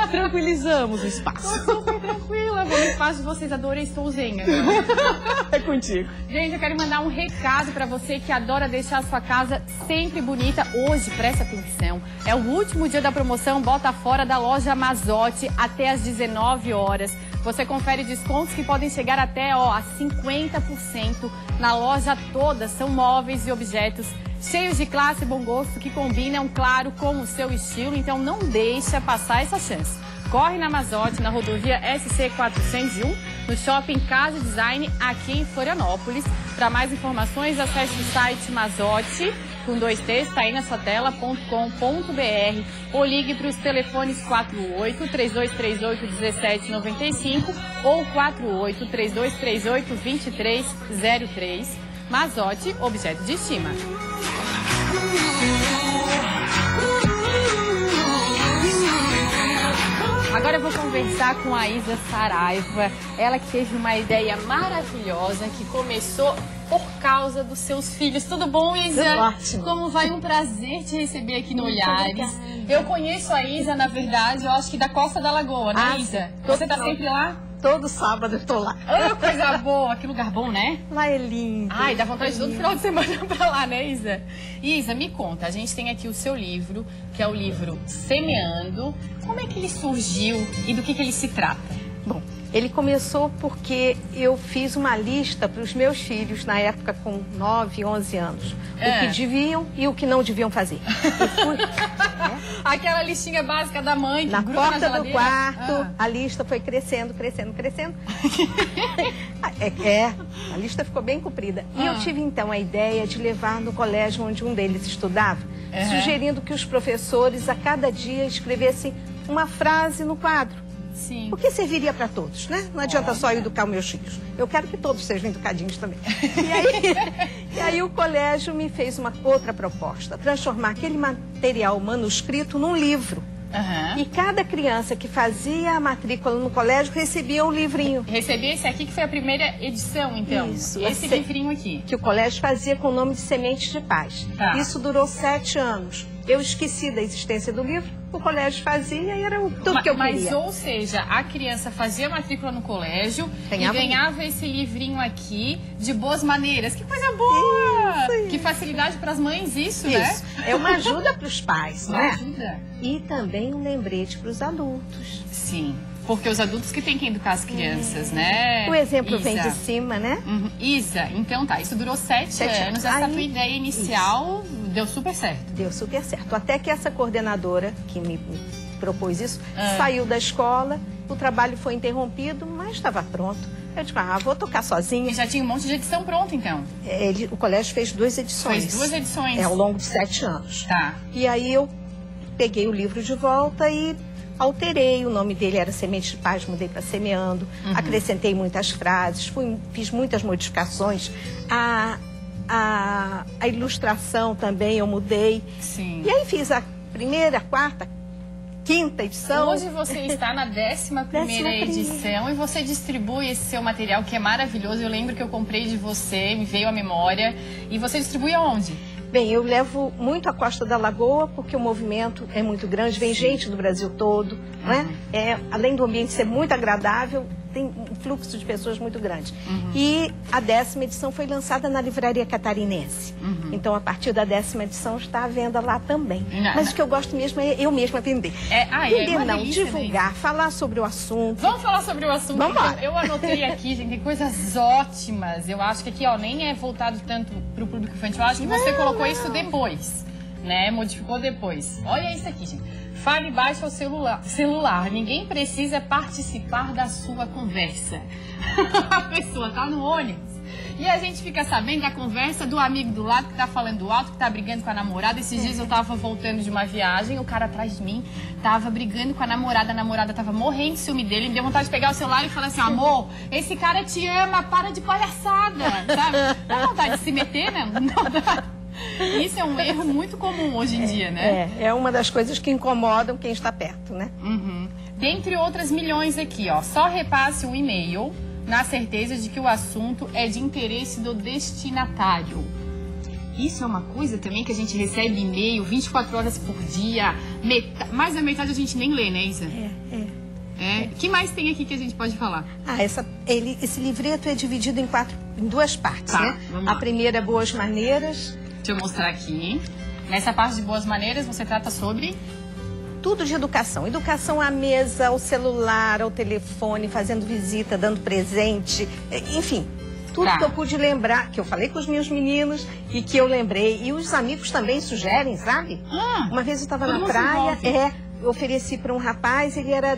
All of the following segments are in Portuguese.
tranquilizamos o espaço. Tô super tranquila, vou no espaço de vocês, adorei, estou zen agora. É contigo. Gente, eu quero mandar um recado pra você que adora deixar a sua casa sempre bonita. Hoje, presta atenção, é o último dia da promoção Bota Fora da loja Mazotti até às 19 horas. Você confere descontos que podem chegar até a 50% na loja toda. São móveis e objetos cheios de classe e bom gosto que combinam, claro, com o seu estilo. Então não deixa passar essa chance. Corre na Mazotti, na rodovia SC 401, no Shopping Casa Design, aqui em Florianópolis. Para mais informações, acesse o site Mazotti, com 2T, está aí na sua tela.com.br, ou ligue para os telefones 48-3238-1795 ou 48-3238-2303. Mazotti, objeto de estima. Agora eu vou conversar com a Isa Saraiva, ela que teve uma ideia maravilhosa, que começou por causa dos seus filhos. Tudo bom, Isa? Tudo ótimo. Como vai? Um prazer te receber aqui no Olhares. Eu conheço a Isa, na verdade, eu acho que da Costa da Lagoa, né, Isa? Você tá sempre lá? Todo sábado eu tô lá. Oh, coisa boa, que lugar bom, né? Lá é lindo. Ai, dá vontade de todo final de semana pra lá, né, Isa? Isa, me conta, a gente tem aqui o seu livro, que é o livro Semeando. Como é que ele surgiu e do que ele se trata? Bom, ele começou porque eu fiz uma lista para os meus filhos, na época com 9, 11 anos. O que deviam e o que não deviam fazer. Eu fui, Aquela listinha básica da mãe que na gruda porta na do quarto, a lista foi crescendo, crescendo, crescendo. A lista ficou bem comprida. E eu tive então a ideia de levar no colégio onde um deles estudava, sugerindo que os professores a cada dia escrevessem uma frase no quadro. Sim. Porque serviria para todos, né? Não adianta só eu educar os meus filhos. Eu quero que todos sejam educadinhos também. E aí o colégio me fez uma outra proposta, transformar aquele material manuscrito num livro. E cada criança que fazia a matrícula no colégio recebia um livrinho. Recebi esse aqui, que foi a primeira edição, então. Isso. Esse livrinho aqui. Que o colégio fazia com o nome de Sementes de Paz. Tá. Isso durou 7 anos. Eu esqueci da existência do livro, o colégio fazia e era tudo que eu queria. Mas, ou seja, a criança fazia matrícula no colégio e ganhava esse livrinho aqui de boas maneiras. Que coisa boa! Isso. Que facilidade para as mães isso, Isso, né? é uma ajuda para os pais, Uma né? ajuda. E também um lembrete para os adultos. Sim, porque os adultos que têm que educar as crianças, né? O exemplo vem Isa? de cima, né? Isa, então tá, isso durou 7 anos. Essa tua ideia inicial deu super certo. Deu super certo. Até que essa coordenadora que me propôs isso saiu da escola, o trabalho foi interrompido, mas estava pronto. Eu digo, vou tocar sozinha. E já tinha um monte de edição pronta, então? O colégio fez 2 edições. Fez 2 edições? Ao longo de 7 anos. Tá. E aí eu peguei o livro de volta e alterei. O nome dele era Semente de Paz, mudei para Semeando. Acrescentei muitas frases, fiz muitas modificações. A ilustração também eu mudei. Sim. E aí fiz a primeira, quarta, quinta edição. Hoje você está na 11ª edição e você distribui esse seu material que é maravilhoso. Eu lembro que eu comprei de você, me veio à memória. E você distribui aonde? Bem, eu levo muito a Costa da Lagoa porque o movimento é muito grande, vem gente do Brasil todo, né? Além do ambiente ser muito agradável, tem um fluxo de pessoas muito grande. E a 10ª edição foi lançada na Livraria Catarinense. Então, a partir da 10ª edição está à venda lá também. Mas o que eu gosto mesmo é eu mesma vender. Vender não, divulgar, falar sobre o assunto. Vamos falar sobre o assunto. Vamos lá. Eu anotei aqui, gente, tem coisas ótimas. Eu acho que aqui, nem é voltado tanto para o público infantil. Eu acho que você colocou isso depois, né? Modificou depois. Olha isso aqui, gente. Fale baixo ao celular. Ninguém precisa participar da sua conversa. A pessoa tá no ônibus e a gente fica sabendo da conversa do amigo do lado que tá falando alto, que tá brigando com a namorada. Esses dias eu tava voltando de uma viagem, o cara atrás de mim tava brigando com a namorada tava morrendo de ciúme dele, me deu vontade de pegar o celular e falar assim, amor, esse cara te ama, para de palhaçada, sabe? Dá vontade de se meter, né? Não dá. Isso é um erro muito comum hoje em dia, né? É uma das coisas que incomodam quem está perto, né? Dentre outras milhões aqui, só repasse um e-mail na certeza de que o assunto é de interesse do destinatário. Isso é uma coisa também que a gente recebe e-mail 24 horas por dia, Mais da metade a gente nem lê, né, Isa? O que mais tem aqui que a gente pode falar? Esse livreto é dividido em duas partes, né? Vamos lá. A primeira é Boas Maneiras. Deixa eu mostrar aqui. Nessa parte de Boas Maneiras, você trata sobre... Tudo de educação. Educação à mesa, ao celular, ao telefone, fazendo visita, dando presente, enfim. Tudo que eu pude lembrar, que eu falei com os meus meninos e que eu lembrei. E os amigos também sugerem, sabe? Uma vez eu estava na praia, eu ofereci para um rapaz, ele era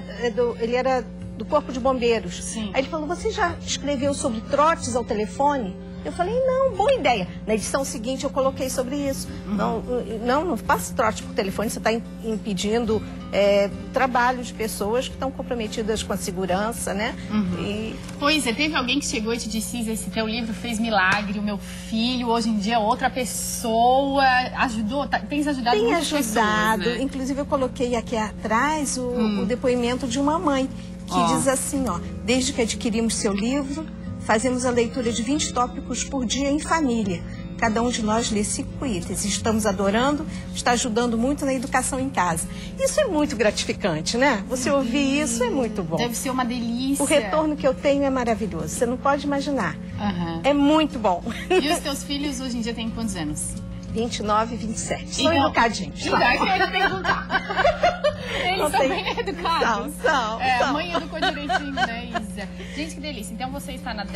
do Corpo de Bombeiros. Sim. Aí ele falou, você já escreveu sobre trotes ao telefone? Eu falei, não, boa ideia. Na edição seguinte eu coloquei sobre isso. Não faça trote por telefone, você está impedindo trabalho de pessoas que estão comprometidas com a segurança, né? Pois é, teve alguém que chegou e te disse, esse teu livro fez milagre, o meu filho hoje em dia é outra pessoa, ajudou, tens ajudado muitas pessoas, né? Inclusive eu coloquei aqui atrás o depoimento de uma mãe, que diz assim, desde que adquirimos seu livro, fazemos a leitura de 20 tópicos por dia em família. Cada um de nós lê 5 itens. Estamos adorando, está ajudando muito na educação em casa. Isso é muito gratificante, né? Você ouvir isso é muito bom. Deve ser uma delícia. O retorno que eu tenho é maravilhoso. Você não pode imaginar. É muito bom. E os teus filhos hoje em dia têm quantos anos? 29 e 27. São educadinhos. Então, eu ia perguntar. Eles são bem educados. São. A mãe educou direitinho, né, Isa? Gente, que delícia. Então você está na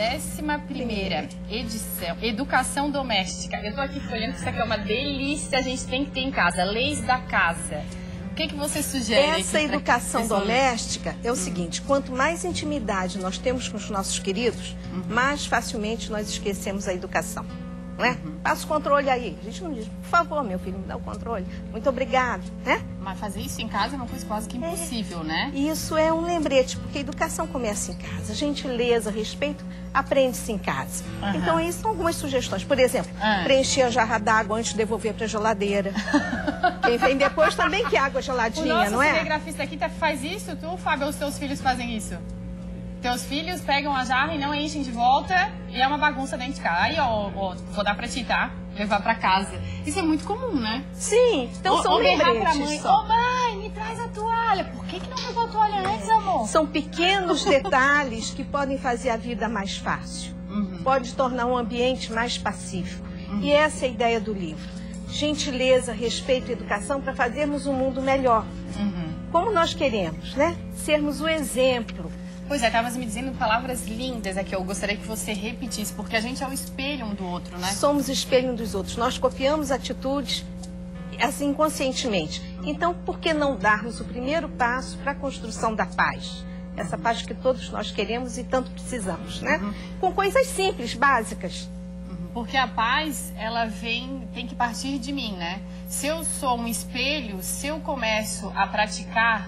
11ª edição, Educação Doméstica. Eu tô aqui folhando que isso aqui é uma delícia, a gente tem que ter em casa. Leis da casa. O que você sugere? Essa educação doméstica é o seguinte, quanto mais intimidade nós temos com os nossos queridos, mais facilmente nós esquecemos a educação. Não é? Passa o controle aí. A gente não diz, por favor, meu filho, me dá o controle. Muito obrigado, né? Mas fazer isso em casa é uma coisa quase que impossível, né? Isso é um lembrete, porque a educação começa em casa. Gentileza, respeito, aprende-se em casa. Então, aí são algumas sugestões. Por exemplo, preencher a jarra d'água antes de devolver para a geladeira. Quem vem depois também que água geladinha, não é? O nosso cinegrafista aqui faz isso? Tu, Fábio, ou os teus filhos fazem isso? Teus filhos pegam a jarra e não enchem de volta e é uma bagunça dentro de casa. Aí, vou dar pra ti, tá? Levar pra casa. Isso é muito comum, né? Sim, então são lembretes. Pra mãe, mãe, me traz a toalha. Por que não levou a toalha antes, amor? São pequenos detalhes que podem fazer a vida mais fácil. Pode tornar um ambiente mais pacífico. E essa é a ideia do livro. Gentileza, respeito e educação para fazermos um mundo melhor. Como nós queremos, né? Sermos o exemplo. Pois é, estavas me dizendo palavras lindas aqui, eu gostaria que você repetisse, porque a gente é o espelho um do outro, né? Somos espelho um dos outros, nós copiamos atitudes assim inconscientemente. Então, por que não darmos o primeiro passo para a construção da paz? Essa paz que todos nós queremos e tanto precisamos, né? Com coisas simples, básicas. Porque a paz, ela tem que partir de mim, né? Se eu sou um espelho, se eu começo a praticar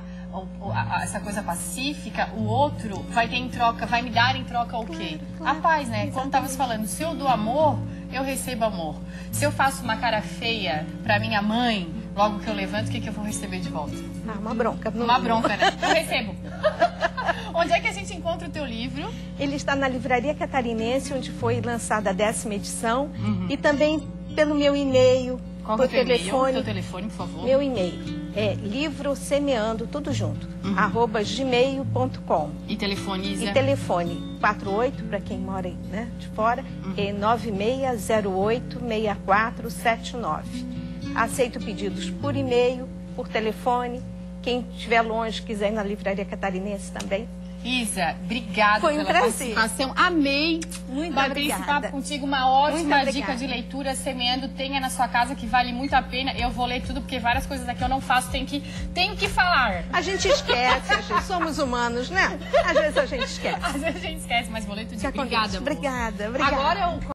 essa coisa pacífica, o outro vai me dar em troca o quê? A paz, né? Como estavas falando, se eu dou amor, eu recebo amor. Se eu faço uma cara feia pra minha mãe, logo que eu levanto, o que eu vou receber de volta? Uma bronca. Uma bronca, né? Eu recebo. Onde é que a gente encontra o teu livro? Ele está na Livraria Catarinense, onde foi lançada a 10ª edição, e também pelo meu e-mail. Qual é o teu e-mail? Teu telefone, por favor. Meu e-mail é livrosemeando, tudo junto, @gmail.com. E telefone, Isa? E telefone 48, para quem mora aí, né, de fora, é 9608-6479. Aceito pedidos por e-mail, por telefone. Quem estiver longe, quiser ir na Livraria Catarinense também. Isa, obrigada pela participação. Amei bater esse papo contigo. Uma ótima dica de leitura, Semeando. Tenha na sua casa, que vale muito a pena. Eu vou ler tudo, porque várias coisas aqui eu não faço. Tenho que falar. A gente esquece, somos humanos, né? Às vezes a gente esquece. Às vezes a gente esquece, mas vou ler tudo. Obrigada, amor. Obrigada. Agora eu